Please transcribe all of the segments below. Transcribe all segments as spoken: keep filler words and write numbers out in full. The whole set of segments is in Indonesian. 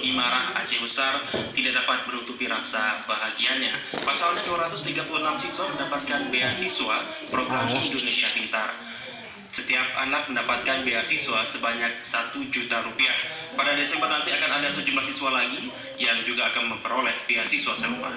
Imarah, Aceh Besar tidak dapat menutupi rasa bahagianya. Pasalnya dua ratus tiga puluh enam siswa mendapatkan beasiswa program Indonesia Pintar. Setiap anak mendapatkan beasiswa sebanyak satu juta rupiah. Pada Desember nanti akan ada sejumlah siswa lagi yang juga akan memperoleh beasiswa serupa.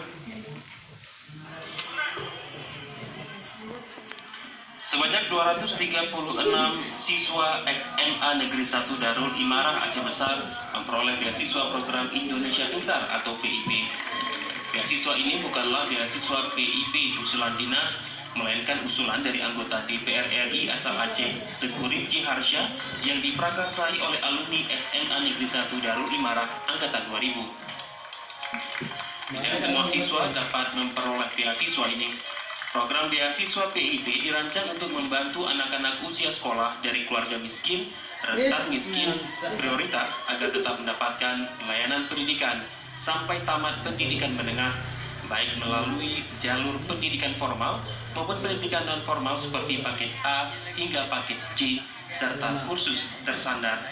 Sebanyak dua ratus tiga puluh enam siswa S M A Negeri satu Darul Imarah Aceh Besar memperoleh beasiswa program Indonesia Pintar atau P I P. Beasiswa ini bukanlah beasiswa P I P usulan dinas, melainkan usulan dari anggota D P R R I asal Aceh, Teguh Rifki Harsha, yang diprakarsai oleh alumni S M A Negeri satu Darul Imarah angkatan dua ribu. Tidak semua siswa dapat memperoleh beasiswa ini. Program beasiswa P I P dirancang untuk membantu anak-anak usia sekolah dari keluarga miskin, rentan miskin, prioritas agar tetap mendapatkan layanan pendidikan sampai tamat pendidikan menengah, baik melalui jalur pendidikan formal maupun pendidikan non-formal seperti paket A hingga paket C, serta kursus tersandar.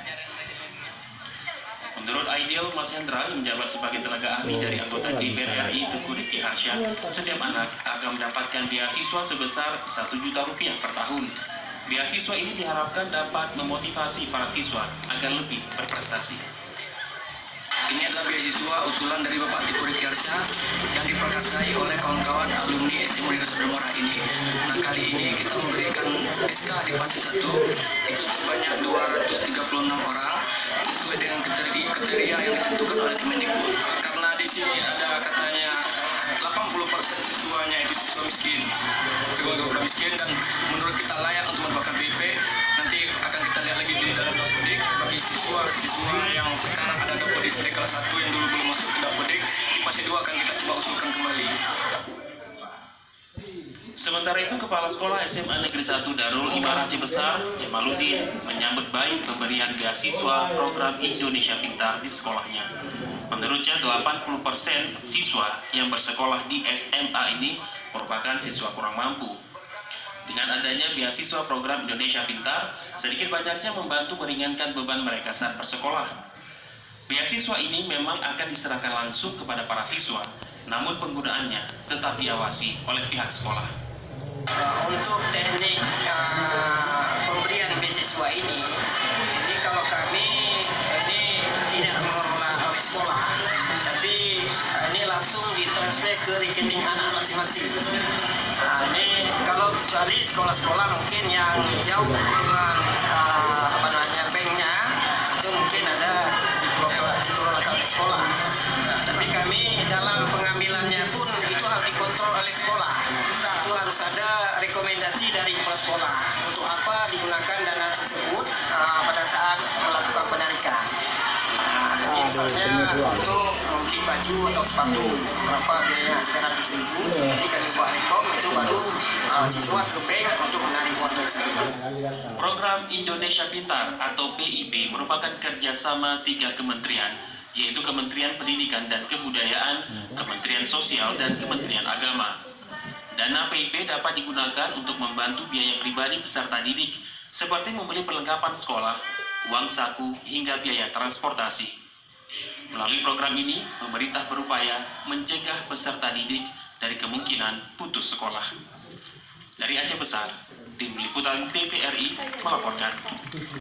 Menurut Aidil Mas Hendra yang menjabat sebagai tenaga ahli dari anggota D P R R I Teguh Rifki Harsha, setiap anak akan mendapatkan beasiswa sebesar satu juta rupiah per tahun. Beasiswa ini diharapkan dapat memotivasi para siswa agar lebih berprestasi. Ini adalah beasiswa usulan dari Bapak Teguh Rifki Harsha yang diprakarsai oleh kawan-kawan alumni S M A Negeri satu Darul ini. Nah, kali ini kita memberikan S K di fase satu itu sebanyak dua ratus tiga puluh enam orang sesuai dengan kriteria yang ditentukan oleh Kemendikbud. Karena di sini ada katanya delapan puluh persen siswanya itu siswa miskin, keluarga miskin, dan menurut kita layak untuk mendapatkan B P. Nanti akan kita lihat lagi di dalam Dapodik bagi siswa-siswa yang sekarang ada Dapodik seperti kelas satu yang dulu belum masuk ke Dapodik, di fase dua akan kita coba usulkan kembali. Sementara itu, Kepala Sekolah S M A Negeri satu Darul Imarah Aceh Besar, Jamaluddin, menyambut baik pemberian beasiswa program Indonesia Pintar di sekolahnya. Menurutnya, delapan puluh persen siswa yang bersekolah di S M A ini merupakan siswa kurang mampu. Dengan adanya beasiswa program Indonesia Pintar, sedikit banyaknya membantu meringankan beban mereka saat bersekolah. Beasiswa ini memang akan diserahkan langsung kepada para siswa, namun penggunaannya tetap diawasi oleh pihak sekolah. Untuk teknik uh, pemberian beasiswa ini, ini kalau kami ini tidak mengelola oleh sekolah, tapi uh, ini langsung ditransfer ke rekening anak masing-masing. Nah, ini kalau kecuali sekolah-sekolah mungkin yang jauh dengan uh, apa namanya banknya, itu mungkin ada dikelola oleh sekolah. Tapi kami dalam pengambilannya pun itu harus dikontrol oleh sekolah. Itu harus ada rekomendasi dari kepala sekolah untuk apa digunakan dana tersebut uh, pada saat melakukan penarikan. Nah, jadi misalnya untuk membeli baju atau sepatu berapa biaya tiga ratus ribu, jadi kami buat rekom itu baru uh, siswa ke bank untuk menarik uang tersebut. Program Indonesia Pintar atau P I P merupakan kerjasama tiga kementerian, yaitu Kementerian Pendidikan dan Kebudayaan, Kementerian Sosial, dan Kementerian Agama. Dana P I P dapat digunakan untuk membantu biaya pribadi peserta didik, seperti membeli perlengkapan sekolah, uang saku, hingga biaya transportasi. Melalui program ini, pemerintah berupaya mencegah peserta didik dari kemungkinan putus sekolah. Dari Aceh Besar, tim liputan T V R I melaporkan.